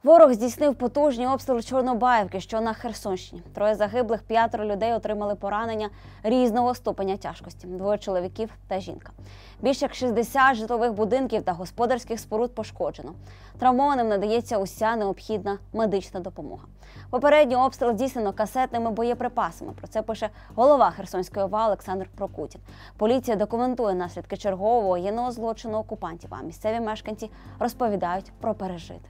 Ворог здійснив потужні обстріли Чорнобаївки, що на Херсонщині. 3 загиблих, 5 людей отримали поранення різного ступеня тяжкості. 2 чоловіків та жінка. Більше як 60 житлових будинків та господарських споруд пошкоджено. Травмованим надається уся необхідна медична допомога. Попередній обстріл здійснено касетними боєприпасами. Про це пише голова Херсонської ОВА Олександр Прокутін. Поліція документує наслідки чергового воєнного злочину окупантів, а місцеві мешканці розповідають про пережите.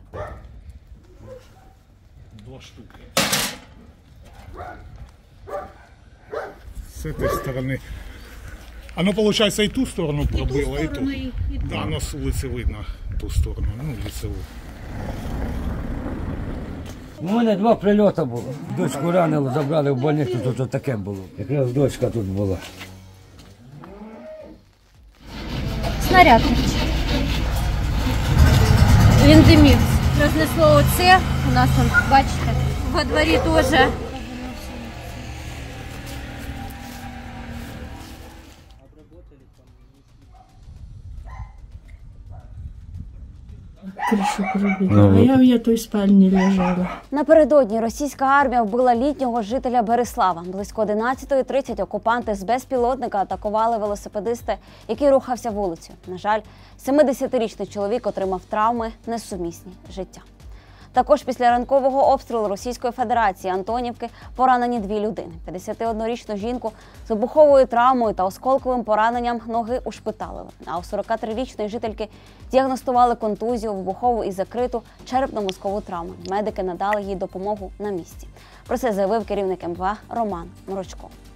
2 штуки. С этой стороны. Оно, получается, и ту сторону пробило, и ту. Да, оно с улицы видно ту сторону, ну, лицевую. У мене 2 прильоти було. Дочку ранило, забрали в больницю, тут таке було. Якраз дочка тут була. Снаряд кричить. Він димівся. Рознесло оце, у нас, бачите, во дворі теж. Кришу пробила, а я в той спальні лежала. Напередодні російська армія вбила літнього жителя Берислава. Близько 11:30 окупанти з безпілотника атакували велосипедиста, який рухався вулицею. На жаль, 70-річний чоловік отримав травми, несумісні з життям. Також після ранкового обстрілу Російської Федерації Антонівки поранені 2 людини. 51-річну жінку з вибуховою травмою та осколковим пораненням ноги ушпиталили. А у 43-річної жительки діагностували контузію, вибухову і закриту черепно-мозкову травму. Медики надали їй допомогу на місці. Про це заявив керівник МВА Роман Морочко.